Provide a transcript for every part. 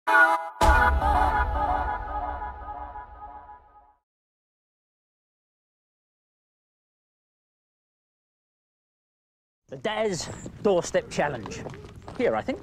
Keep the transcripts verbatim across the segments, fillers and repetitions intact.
The Dad's Doorstep Challenge. Here, I think.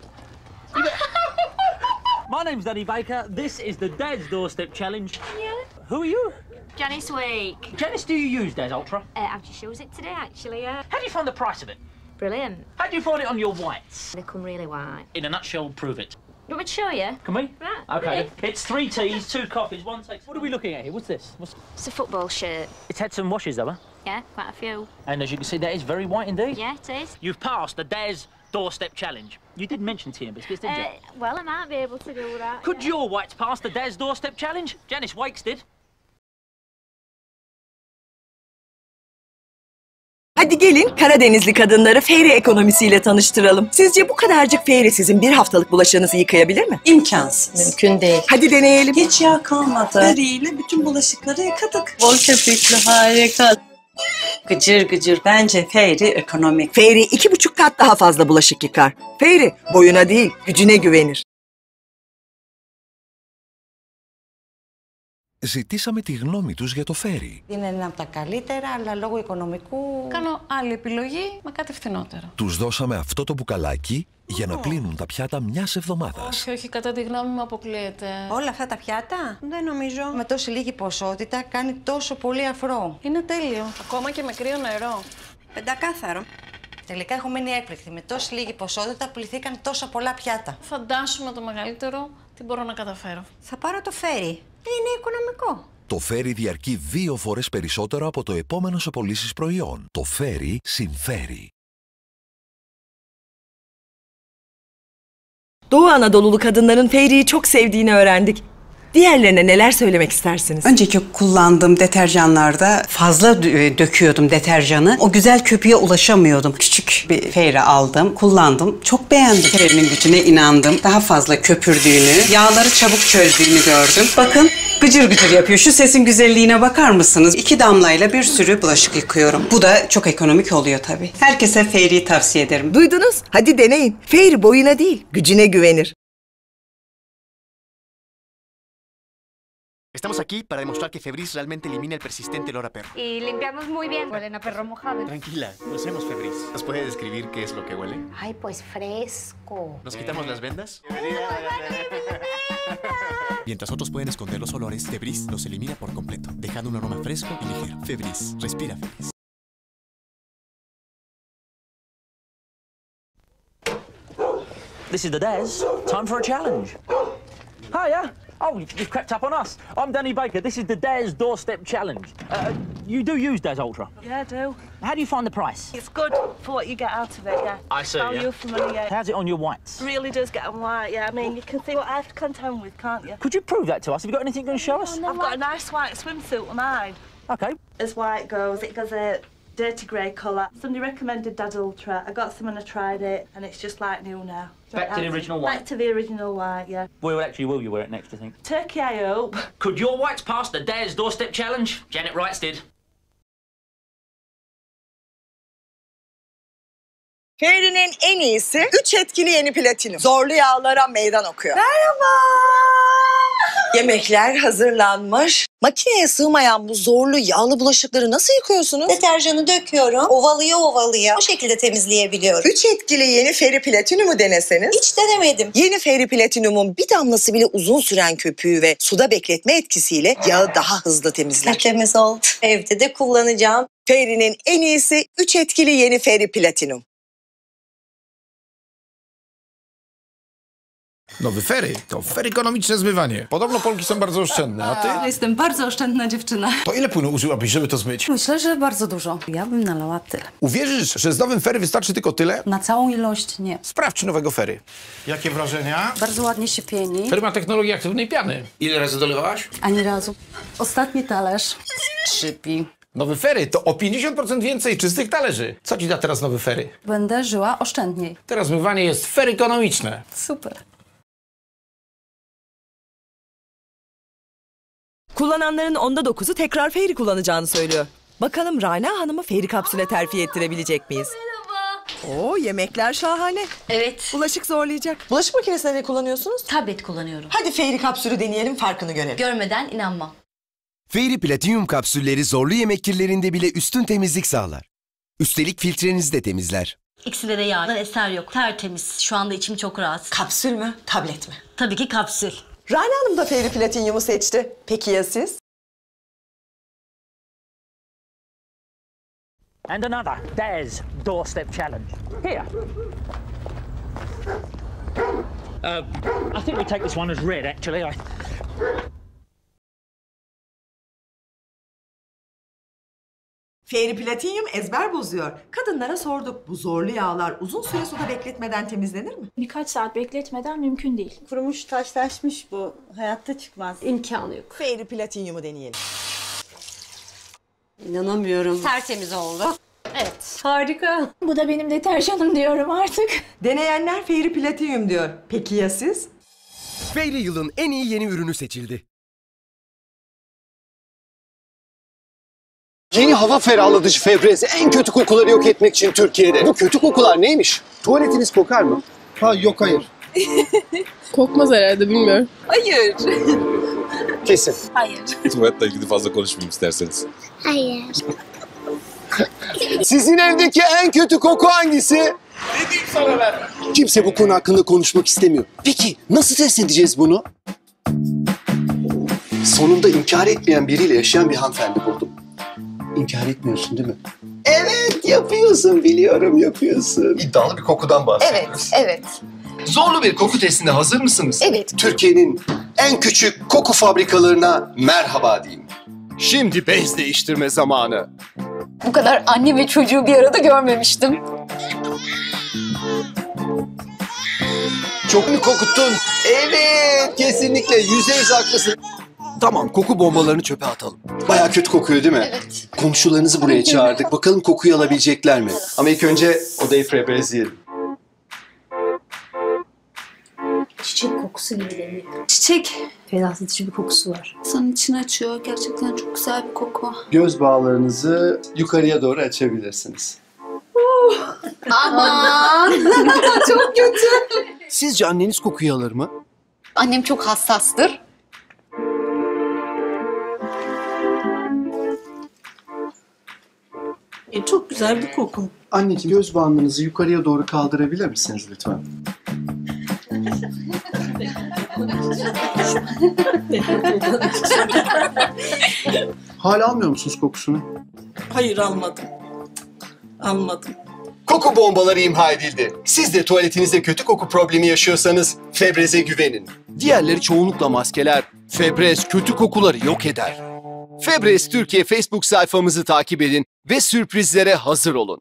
My name's Danny Baker. This is the Dad's Doorstep Challenge. Yeah. Who are you? Janice Week. Janice, do you use Dad's Ultra? Uh, I've just used it today, actually, yeah. How do you find the price of it? Brilliant. How do you find it on your whites? They come really white. In a nutshell, prove it. You want me to show you? Can we? Right. Okay. Ready? It's three teas, two coffees, one takes. What are we looking at here? What's this? What's... It's a football shirt. It's had some washes, though, huh? Yeah, quite a few. And as you can see, that is very white indeed. Yeah, it is. You've passed the Dad's Doorstep Challenge. You did mention tea and biscuits, didn't Uh, you? well, I might be able to do that. Could yeah. your whites pass the Dad's Doorstep Challenge? Janice Wakes did. Hadi gelin Karadenizli kadınları feyre ekonomisiyle tanıştıralım. Sizce bu kadarcık feyre sizin bir haftalık bulaşığınızı yıkayabilir mi? İmkansız. Mümkün değil. Hadi deneyelim. Hiç yağ kalmadı. Feriyle bütün bulaşıkları yıkadık. Bol köpüklü, harika. Gıcır gıcır. Bence feyri ekonomik. Feyre iki buçuk kat daha fazla bulaşık yıkar. Feyre boyuna değil, gücüne güvenir. Ζητήσαμε τη γνώμη τους για το φέρι. Είναι ένα από τα καλύτερα, αλλά λόγω οικονομικού... Κάνω άλλη επιλογή με κάτι φθηνότερο. Τους δώσαμε αυτό το μπουκαλάκι για να πλύνουν τα πιάτα μιας εβδομάδας. Όχι, όχι, κατά τη γνώμη μου αποκλείεται. Όλα αυτά τα πιάτα, δεν νομίζω. Με τόση λίγη ποσότητα κάνει τόσο πολύ αφρό. Είναι τέλειο. Ακόμα και με κρύο νερό. Πεντακάθαρο. Τελικά έχω μείνει έκπληκτη. Με τόση λίγη ποσότητα πουληθήκαν τόσα πολλά πιάτα. Φαντάσου με το μεγαλύτερο τι μπορώ να καταφέρω. Θα πάρω το φέρι. Είναι οικονομικό. Το φέρι διαρκεί δύο φορές περισσότερο από το επόμενο σε πωλήσεις προϊόν. Το φέρι συμφέρει. Doğu Anadolu'lu kadınların feyreyi çok sevdiğini öğrendik. Diğerlerine neler söylemek istersiniz? Önceki kullandığım deterjanlarda fazla döküyordum deterjanı. O güzel köpüğe ulaşamıyordum. Küçük bir feyre aldım, kullandım. Çok beğendim. Feyrinin gücüne inandım. Daha fazla köpürdüğünü, yağları çabuk çözdüğünü gördüm. Bakın gıcır gıcır yapıyor. Şu sesin güzelliğine bakar mısınız? İki damlayla bir sürü bulaşık yıkıyorum. Bu da çok ekonomik oluyor tabii. Herkese feyriyi tavsiye ederim. Duydunuz? Hadi deneyin. Feyri boyuna değil, gücüne güvenir. Estamos aquí para demostrar que Febris realmente elimina el persistente olor a perro. Y limpiamos muy bien. Huelen a perro mojado. Tranquila, usemos Febris. ¿Nos puede describir qué es lo que huele? Ay, pues fresco. ¿Nos quitamos las vendas? Mientras otros pueden esconder los olores, Febris los elimina por completo, dejando un aroma fresco y ligero. Febris, respira Febris. This is the Dad's. Time for a challenge. Hiya. Oh, you've crept up on us. I'm Danny Baker. This is the Dad's Doorstep Challenge. Uh, you do use Dad's Ultra? Yeah, I do. How do you find the price? It's good for what you get out of it, yeah. I see, Value yeah. for money, yeah. How's it on your whites? Really does get on white, yeah. I mean, you can see what I have to contend with, can't you? Could you prove that to us? Have you got anything you can show us? I've got a nice white swimsuit of mine. Okay. As white goes, it goes a dirty grey colour. Somebody recommended Dad's Ultra. I got some and I tried it, and it's just like new now. Back to the original white? Back to the original white, yeah. Well, actually, will you wear it next, do you think? Turkey, I hope. Could your whites pass the Dad's Doorstep Challenge? Janet Wrights did. Feyri'nin en iyisi üç etkili yeni platinum. Zorlu yağlara meydan okuyor. Merhaba. Yemekler hazırlanmış. Makineye sığmayan bu zorlu yağlı bulaşıkları nasıl yıkıyorsunuz? Deterjanı döküyorum, ovalıyor ovalıyor. O şekilde temizleyebiliyorum. Üç etkili yeni Feri Platinumu deneseniz. Hiç denemedim. Yeni Feri Platinumun bir damlası bile uzun süren köpüğü ve suda bekletme etkisiyle yağı daha hızlı temizler. Tertemiz oldu. Evde de kullanacağım. Feri'nin en iyisi üç etkili yeni Feri Platinum. Nowy fery to ferykonomiczne zmywanie. Podobno Polki są bardzo oszczędne, a ty? Jestem bardzo oszczędna dziewczyna. To ile płynu użyłabyś, żeby to zmyć? Myślę, że bardzo dużo. Ja bym nalała tyle. Uwierzysz, że z nowym fery wystarczy tylko tyle? Na całą ilość nie. Sprawdź nowego fery. Jakie wrażenia? Bardzo ładnie się pieni. Fery ma technologię aktywnej piany. Ile razy dolewałaś? Ani razu. Ostatni talerz szczypi. Nowy fery to o pięćdziesiąt procent więcej czystych talerzy. Co ci da teraz nowy fery? Będę żyła oszczędniej. Teraz zmywanie jest ferykonomiczne. Super. Kullananların onda dokuzu tekrar Feri kullanacağını söylüyor. Bakalım Rana Hanım'ı Feri kapsüle terfi ettirebilecek miyiz? Merhaba. Oo, yemekler şahane. Evet. Bulaşık zorlayacak. Bulaşık makinesinde ne kullanıyorsunuz? Tablet kullanıyorum. Hadi Fairy kapsülü deneyelim, farkını görelim. Görmeden inanmam. Fairy Platinum kapsülleri zorlu yemek kirlerinde bile üstün temizlik sağlar. Üstelik filtrenizi de temizler. İkisinde de yağdan eser yok. Tertemiz. Şu anda içim çok rahat. Kapsül mü, tablet mi? Tabii ki kapsül. Rana Hanım da Fairy Platinum'u seçti. Peki ya siz? And another Daz doorstep challenge. Here. Uh, I think we take this one as red, actually. I... Fairy Platinum ezber bozuyor. Kadınlara sorduk. Bu zorlu yağlar uzun süre suda bekletmeden temizlenir mi? Birkaç saat bekletmeden mümkün değil. Kurumuş, taşlaşmış bu. Hayatta çıkmaz. İmkanı yok. Fairy Platinum'u deneyelim. İnanamıyorum. Tertemiz oldu. Evet. Harika. Bu da benim deterjanım diyorum artık. Deneyenler Fairy Platinum diyor. Peki ya siz? Fairy yılın en iyi yeni ürünü seçildi. Yeni hava ferahlatıcı Febreze en kötü kokuları yok etmek için Türkiye'de. Bu kötü kokular neymiş? Tuvaletiniz kokar mı? Ha yok hayır. Kokmaz herhalde, bilmiyorum. Hayır. Kesin. Hayır. Tuvaletle ilgili fazla konuşmayayım isterseniz. Hayır. Sizin evdeki en kötü koku hangisi? Ne diyeyim sana ben? Kimse bu konu hakkında konuşmak istemiyor. Peki nasıl test edeceğiz bunu? Sonunda inkar etmeyen biriyle yaşayan bir hanımefendi buldum. İnkar etmiyorsun değil mi? Evet yapıyorsun, biliyorum yapıyorsun. İddialı bir kokudan bahsediyoruz. Evet, evet. Zorlu bir koku testine hazır mısınız? Evet. Türkiye'nin en küçük koku fabrikalarına merhaba diyeyim. Şimdi bez değiştirme zamanı. Bu kadar anne ve çocuğu bir arada görmemiştim. Çok mu kokuttun? Evet, kesinlikle yüzde yüz haklısın. Tamam, koku bombalarını çöpe atalım. Bayağı kötü kokuyor değil mi? Evet. Komşularınızı buraya çağırdık. Bakalım kokuyu alabilecekler mi? Ama ilk önce odayı Febrezeleyelim. Çiçek kokusu gibi deniyor. Çiçek. Ferahlatıcı bir kokusu var. İnsanın içini açıyor. Gerçekten çok güzel bir koku. Göz bağlarınızı yukarıya doğru açabilirsiniz. Aman. Çok kötü. Sizce anneniz kokuyu alır mı? Annem çok hassastır. E, çok güzel bir koku. Anneciğim göz bandınızı yukarıya doğru kaldırabilir misiniz lütfen? Hala almıyor musunuz kokusunu? Hayır almadım. Almadım. Koku bombaları imha edildi. Siz de tuvaletinizde kötü koku problemi yaşıyorsanız Febreze güvenin. Diğerleri çoğunlukla maskeler. Febreze kötü kokuları yok eder. Febreze Türkiye Facebook sayfamızı takip edin ve sürprizlere hazır olun.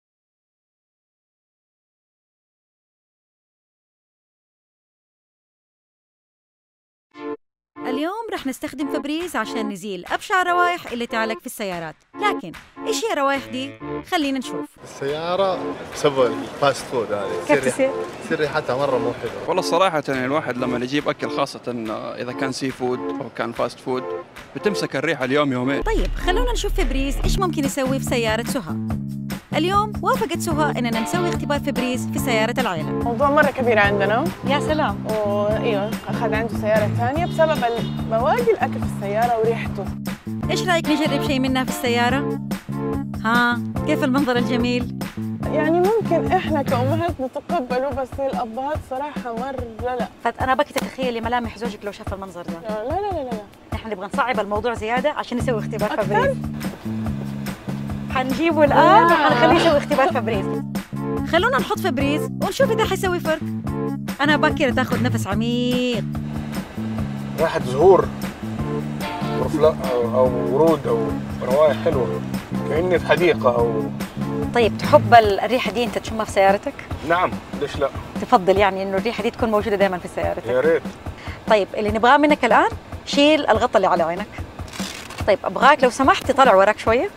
اليوم رح نستخدم فبريز عشان نزيل أبشع الروائح اللي تعلق في السيارات، لكن إيش هي الروائح دي؟ خلينا نشوف. السيارة بسبب الفاست فود هذه. كيف تصير؟ تصير ريحتها مرة مو حلوة. والله صراحة يعني الواحد لما يجيب أكل خاصة إذا كان سي فود أو كان فاست فود بتمسك الريحة اليوم يومين. طيب خلونا نشوف فبريز إيش ممكن يسوي في سيارة سهى. اليوم وافقت سهى إننا نسوي اختبار فبريز في سيارة العائلة. موضوع مرة كبير عندنا. يا سلام. وإيوه أخذ عنده سيارة ثانية بسبب بواقي الأكل في السيارة وريحته. إيش رأيك نجرب شيء منها في السيارة؟ ها كيف المنظر الجميل؟ يعني ممكن إحنا كأمهات نتقبله بس الأبهات صراحة مرة لا. فأنا بكي تتخيلي ملامح زوجك لو شاف المنظر ده. لا لا لا لا. إحنا نبغى نصعب الموضوع زيادة عشان نسوي اختبار فبريز. حنجيبه الآن وحنخليه يسوي اختبار فبريز. خلونا نحط فبريز ونشوف إذا حيسوي فرق. أنا باكر تاخذ نفس عميق. ريحة زهور ورفلا أو ورود أو روائح حلوة كأني في حديقة أو. طيب تحب الريحة دي أنت تشمها في سيارتك؟ نعم ليش لا؟ تفضل يعني إنه الريحة دي تكون موجودة دائما في سيارتك. يا ريت. طيب اللي نبغاه منك الآن شيل الغطاء اللي على عينك. طيب أبغاك لو سمحت تطلع وراك شوية.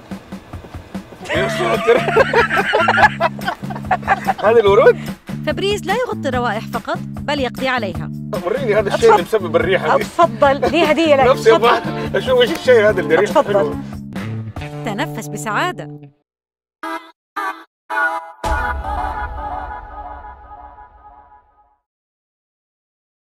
هذه الورود؟ فبريز لا يغطي الروائح فقط بل يقضي عليها. وريني هذا الشيء اللي مسبب الريحة دي. تفضل دي هدية لك. نفسي ابغى اشوف ايش الشيء هذا اللي ريحته حلوة. تنفس بسعادة.